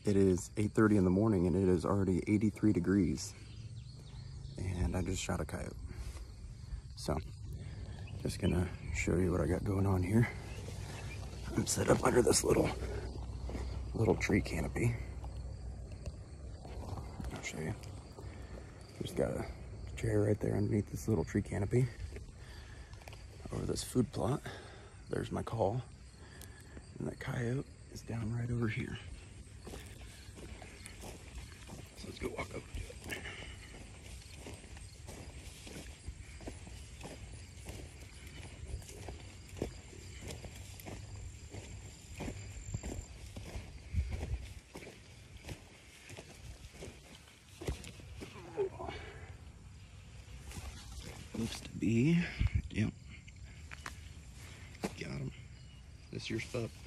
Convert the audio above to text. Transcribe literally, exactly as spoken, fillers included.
It is eight thirty in the morning and it is already eighty-three degrees. And I just shot a coyote. So, just gonna show you what I got going on here. I'm set up under this little, little tree canopy. I'll show you. Just got a chair right there underneath this little tree canopy. Over this food plot, there's my call. And that coyote is down right over here. So let's go walk over to it. Looks to be, yep. Got him. This your stuff.